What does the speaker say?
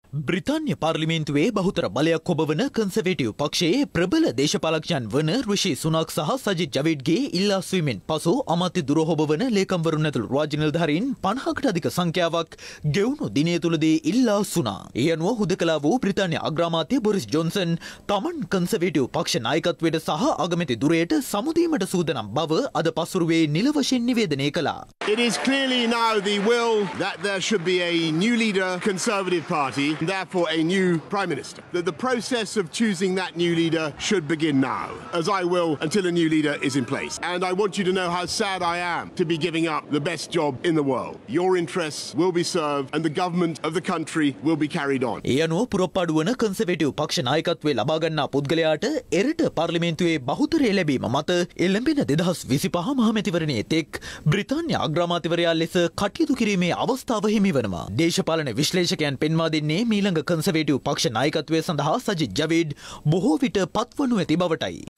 බ්‍රිතාන්‍ය පාර්ලිමේන්තුවේ බහුතර බලයක් ඔබවන කන්සර්වේටිව් පක්ෂයේ ප්‍රබල දේශපාලකයන් වන ඍෂි සුනක් සහ සජිත් ජවීඩ්ගේ ඉල්ලා ස්වීමෙන් පසු අමාත්‍ය දුරහොබවන ලේකම්වරුන් ඇතුළු රාජ්‍ය නිලධාරීන් 50කට අධික සංඛ්‍යාවක් ගෙවුණු දිනය තුලදී ඉල්ලා සුනා. ඒ අනුව හුදකලා වූ බ්‍රිතාන්‍ය අග්‍රාමාත්‍ය බොරිස් ජොන්සන් තමන් කන්සර්වේටිව් පක්ෂ නායකත්වයට සහ අගමැති දුරයට සමුදීමට සූදානම් බව අද පසුරුවේ නිල වශයෙන් නිවේදනය කළා. It is clearly now the will that there should be a new leader, Conservative Party, and therefore a new Prime Minister. That the process of choosing that new leader should begin now, as I will until a new leader is in place. And I want you to know how sad I am to be giving up the best job in the world. Your interests will be served and the government of the country will be carried on. ඒ අනුව පුරප්පාඩු වන කන්සර්වේටිව් පක්ෂ නායකත්වයේ ලබා ගන්නා පුද්ගලයාට එරට පාර්ලිමේන්තුවේ බහුතරය ලැබීම මත එළඹෙන 2025 මහමැතිවරණයේ තෙක් බ්‍රිතාන්‍ය අග්‍රාමාත්‍යවරයා ලෙස කටයුතු කිරීමේ අවස්ථාව හිමි වෙනවා. දේශපාලන විශ්ලේෂකයන් පෙන්වා දෙන්නේ මීළඟ කන්සර්වේටිව් පක්ෂ නායකත්වය සඳහා සජිත් ජවීඩ් බොහෝ විට පත්වනු ඇති බවටයි.